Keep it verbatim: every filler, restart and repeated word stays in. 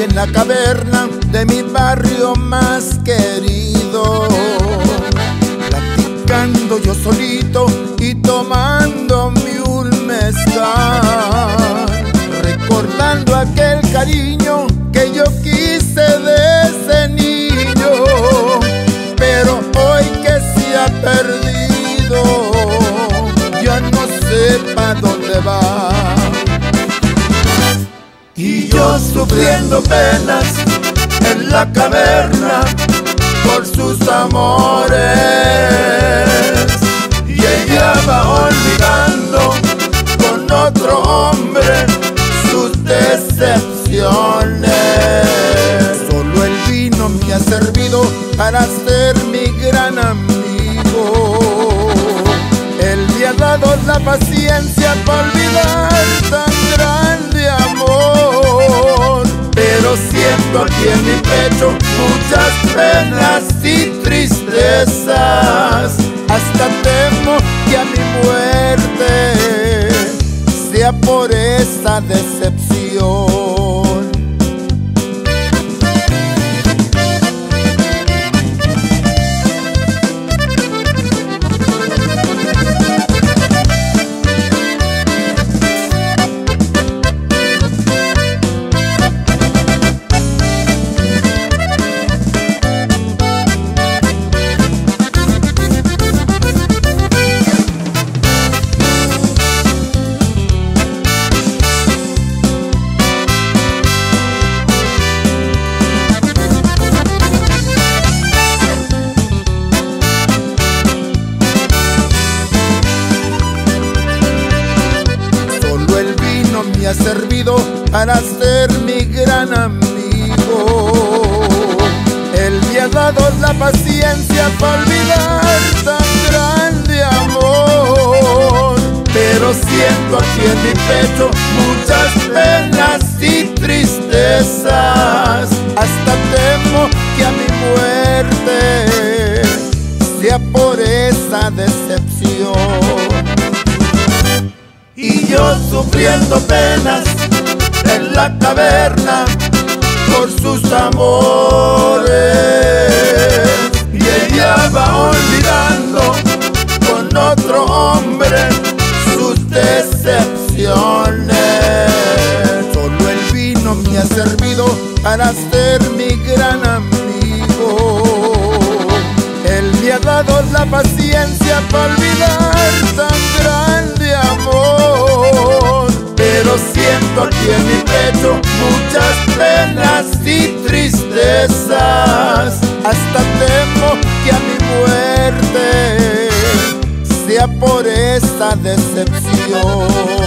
en la caverna de mi barrio más querido, platicando yo solito y tomándome un mezcal, recordando aquel cariño que yo quise desde niño, pero hoy que se ha perdido, ya no sé pa' dónde va. Y yo sufriendo penas en la caverna por sus amores, y ella va olvidando con otro hombre sus decepciones. Solo el vino me ha servido para ser mi gran amigo. Él me ha dado la paciencia para olvidar tan grande amor, pero siento aquí en mi pecho muchas penas y tristezas. Hasta temo que a mi muerte sea por esa decepción. Me ha servido para ser mi gran amigo. Él me ha dado la paciencia para olvidar tan grande amor, pero siento aquí en mi pecho muchas penas y tristezas. Hasta temo que a mi muerte sea por esa decepción. Y yo sufriendo penas en la caverna por sus amores, y ella va olvidando con otro hombre sus decepciones. Solo el vino me ha servido para ser mi gran amigo. Él me ha dado la paciencia para olvidar tan grande amor, pero siento aquí en mi pecho muchas penas y tristezas. Hasta temo que a mi muerte sea por esa decepción.